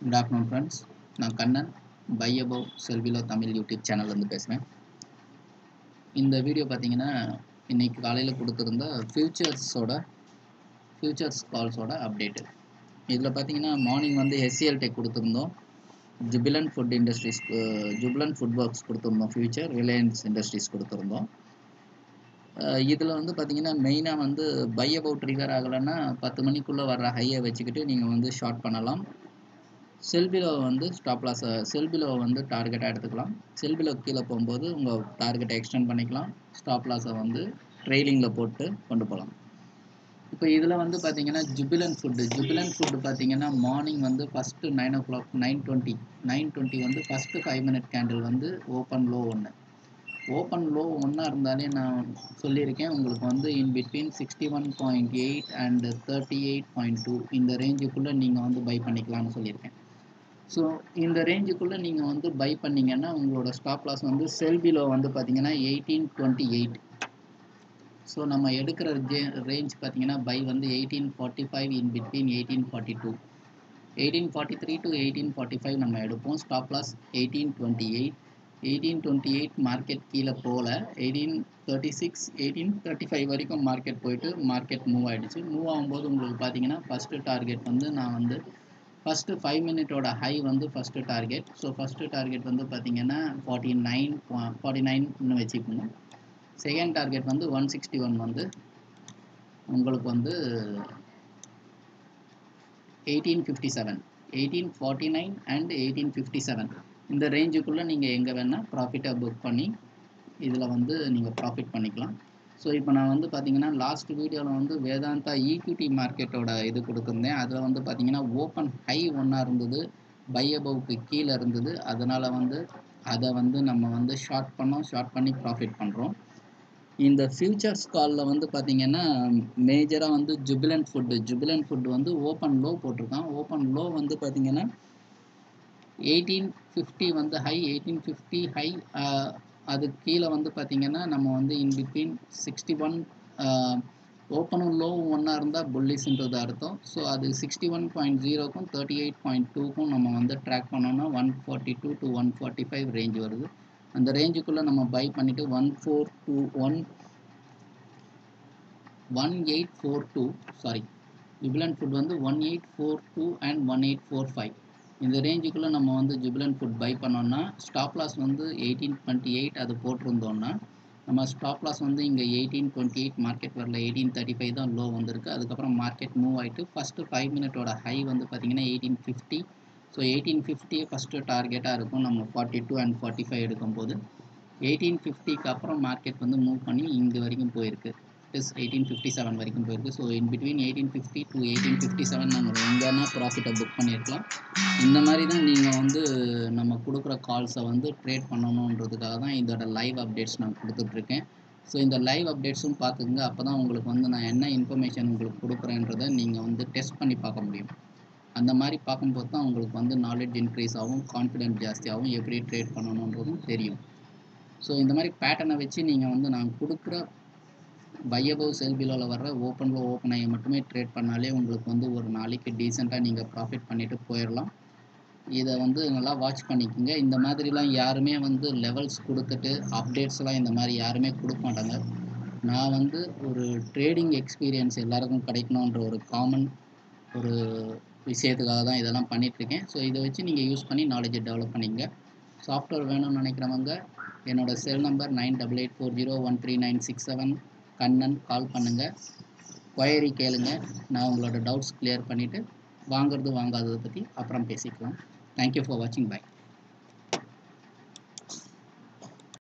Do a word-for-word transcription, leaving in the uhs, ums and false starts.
Good afternoon friends. நான் Kannan by above sell below Tamil YouTube சேனல்லேருந்து பேசுகிறேன். இந்த வீடியோ பார்த்தீங்கன்னா இன்றைக்கி காலையில் கொடுத்துருந்த ஃபியூச்சர்ஸோட ஃபியூச்சர்ஸ் கால்ஸோட அப்டேட்டு. இதில் பார்த்தீங்கன்னா மார்னிங் வந்து எஸ்சிஎல் டெக் கொடுத்துருந்தோம், Jubilant Food Industries Jubilant Food Works கொடுத்துருந்தோம், ஃபியூச்சர் ரிலையன்ஸ் இண்டஸ்ட்ரீஸ் கொடுத்துருந்தோம். இதில் வந்து பார்த்தீங்கன்னா மெயினாக வந்து பை அபவ் ட்ரிகர் ஆகலைன்னா பத்து மணிக்குள்ளே வர்ற ஹையை வச்சுக்கிட்டு நீங்கள் வந்து ஷார்ட் பண்ணலாம். செல் பிலோ வந்து ஸ்டாப் லாஸை செல் பிலோவை வந்து டார்கெட்டாக எடுத்துக்கலாம். செல் பிலோ கீழே போகும்போது உங்கள் டார்கெட்டை எக்ஸ்டெண்ட் பண்ணிக்கலாம். ஸ்டாப் லாஸை வந்து ட்ரெயிலிங்கில் போட்டு கொண்டு போகலாம். இப்போ இதில் வந்து பார்த்தீங்கன்னா ஜுபிலண்ட் ஃபுட்டு ஜுபிலண்ட் ஃபுட்டு பார்த்தீங்கன்னா மார்னிங் வந்து first nine o'clock nine twenty nine twenty வந்து ஃபஸ்ட்டு ஃபைவ் மினிட் கேண்டில் வந்து ஓப்பன் லோ ஒன்று ஓப்பன் லோ ஒன்றா இருந்தாலே நான் சொல்லியிருக்கேன் உங்களுக்கு வந்து in between sixty one point eight and thirty eight point two இந்த ரேஞ்சுக்குள்ளே நீங்கள் வந்து பை பண்ணிக்கலாம்னு சொல்லியிருக்கேன். ஸோ இந்த ரேஞ்சுக்குள்ளே நீங்கள் வந்து பை பண்ணிங்கன்னா உங்களோட ஸ்டாப் லாஸ் வந்து செல் பிலோ வந்து பார்த்தீங்கன்னா எயிட்டீன் டுவெண்ட்டி எயிட். ஸோ நம்ம எடுக்கிற ஜே ரேஞ்ச் பார்த்தீங்கன்னா பை வந்து eighteen forty five in between eighteen forty two eighteen forty three to eighteen forty five நம்ம எடுப்போம். Stop loss eighteen twenty eight eighteen twenty eight market கீழே போகல, eighteen thirty six eighteen thirty five வரைக்கும் market போயிட்டு market move ஆகிடுச்சு. Move ஆகும்போது உங்களுக்கு பார்த்தீங்கன்னா ஃபஸ்ட்டு டார்கெட் வந்து நான் வந்து ஃபஸ்ட்டு ஃபைவ் மினிட்டோட ஹை வந்து first target. So first target வந்து பார்த்தீங்கன்னா ஃபார்ட்டி நைன் ஃபார்ட்டி நைன்னு வச்சுக்கோங்க. செகண்ட் டார்கெட் வந்து ஒன் சிக்ஸ்டி ஒன் வந்து உங்களுக்கு வந்து eighteen fifty seven eighteen forty nine and eighteen fifty seven இந்த ரேஞ்சுக்குள்ளே நீங்கள் எங்கே வேணால் ப்ராஃபிட்டை புக் பண்ணி இதில் வந்து நீங்கள் ப்ராஃபிட் பண்ணிக்கலாம். ஸோ இப்போ நான் வந்து பார்த்தீங்கன்னா லாஸ்ட் வீடியோவில் வந்து வேதாந்தா ஈக்விட்டி மார்க்கெட்டோட இது கொடுத்துருந்தேன். அதில் வந்து பார்த்தீங்கன்னா ஓப்பன் ஹை ஒன்றா இருந்தது, பை அபவுக்கு கீழே இருந்தது. அதனால் வந்து அதை வந்து நம்ம வந்து ஷார்ட் பண்ணோம், ஷார்ட் பண்ணி ப்ராஃபிட் பண்ணுறோம். இந்த ஃபியூச்சர்ஸ் காலில் வந்து பார்த்தீங்கன்னா மேஜராக வந்து ஜுபிலண்ட் ஃபுட்டு ஜுபிலண்ட் ஃபுட்டு வந்து ஓப்பன் லோ போட்டிருக்கான். ஓப்பன் லோ வந்து பார்த்தீங்கன்னா எயிட்டீன் ஃபிஃப்டி வந்து ஹை எயிட்டீன் ஃபிஃப்டி ஹை. அதுக்கு கீழே வந்து பார்த்திங்கன்னா நம்ம வந்து இன் பிட்வீன் சிக்ஸ்டி ஒன் ஓப்பனும் லோவும் ஒன்றா இருந்தால் புல்லிஸ்ன்றது அர்த்தம். ஸோ அது சிக்ஸ்டி ஒன் பாயிண்ட் ஜீரோக்கும் தேர்ட்டி எயிட் பாயிண்ட் டூக்கும் நம்ம வந்து ட்ராக் பண்ணோன்னா one forty two to one forty five range வருது. அந்த ரேஞ்சுக்குள்ளே நம்ம பை பண்ணிவிட்டு one four two one one eight four two sorry Jubilant food வந்து one eight four two and one eight four five இந்த ரேஞ்சுக்குள்ளே நம்ம வந்து ஜுபிலண்ட் ஃபுட் பை பண்ணோன்னா ஸ்டாப் லாஸ் வந்து எயிட்டீன் டுவெண்ட்டி எயிட் அது போட்டிருந்தோன்னா நம்ம ஸ்டாப் லாஸ் வந்து இங்கே எயிட்டீன் டுவெண்ட்டி எயிட் மார்க்கெட் வரல, எயிட்டீன் தேர்ட்டி ஃபைவ் தான் லோ வந்திருக்கு. அதுக்கப்புறம் மார்க்கெட் மூவ் ஆகிட்டு ஃபஸ்ட்டு ஃபைவ் மினிட்டோட ஹை வந்து பார்த்திங்கன்னா eighteen fifty. So eighteen fifty first டார்கெட்டாக இருக்கும் நம்ம forty two and forty five எடுக்கும்போது. எயிட்டீன் ஃபிஃப்டிக்கு அப்புறம் மார்க்கெட் வந்து மூவ் பண்ணி இங்கே வரைக்கும் போயிருக்கு, இஸ் எயிட்டீன் ஃபிஃப்டி செவன் வரைக்கும் போயிருக்கு. So in between eighteen fifty to eighteen fifty seven நம்ம எங்கேனா ப்ராஃபிட்டை புக் பண்ணியிருக்கலாம். இந்த மாதிரி தான் நீங்கள் வந்து நம்ம கொடுக்குற கால்ஸை வந்து ட்ரேட் பண்ணணுன்றதுக்காக தான் இதோட லைவ் அப்டேட்ஸ் நான் கொடுத்துட்ருக்கேன். ஸோ இந்த லைவ் அப்டேட்ஸும் பார்த்துக்குங்க. அப்போ தான் உங்களுக்கு வந்து நான் என்ன இன்ஃபர்மேஷன் உங்களுக்கு கொடுக்குறேன்றதை நீங்கள் வந்து டெஸ்ட் பண்ணி பார்க்க முடியும். அந்த மாதிரி பார்க்கும்போது தான் உங்களுக்கு வந்து நாலேஜ் இன்க்ரீஸ் ஆகும், கான்ஃபிடென்ட் ஜாஸ்தியாகவும், எப்படி ட்ரேட் பண்ணணுன்றதும் தெரியும். ஸோ இந்த மாதிரி பேட்டர்னை வச்சு நீங்கள் வந்து நான் கொடுக்குற பை அபவ் செல் பிலோவில் வர்ற ஓப்பன் லோ ஓப்பன் ஆகி மட்டுமே ட்ரேட் பண்ணாலே உங்களுக்கு வந்து ஒரு நாளைக்கு டீசெண்டாக நீங்கள் ப்ராஃபிட் பண்ணிவிட்டு போயிடலாம். இதை வந்து நல்லா வாட்ச் பண்ணிக்கோங்க. இந்த மாதிரிலாம் யாருமே வந்து லெவல்ஸ் கொடுத்துட்டு அப்டேட்ஸ்லாம் இந்த மாதிரி யாருமே கொடுக்க மாட்டாங்க. நான் வந்து ஒரு ட்ரேடிங் எக்ஸ்பீரியன்ஸ் எல்லாருக்கும் கிடைக்கணுன்ற ஒரு காமன் ஒரு விஷயத்துக்காக தான் இதெல்லாம் பண்ணிகிட்ருக்கேன். ஸோ இதை வச்சு நீங்கள் யூஸ் பண்ணி நாலேஜை டெவலப் பண்ணிங்க. சாஃப்ட்வேர் வேணும்னு நினைக்கிறவங்க என்னோடய cell number nine double eight four zero one three nine six seven Kannan call பண்ணுங்கள், கொயரி கேளுங்க. நான் உங்களோட டவுட்ஸ் கிளியர் பண்ணிவிட்டு வாங்குறது வாங்காததை பற்றி அப்புறம் பேசிக்கலாம். தேங்க்யூ ஃபார் வாட்சிங். பை.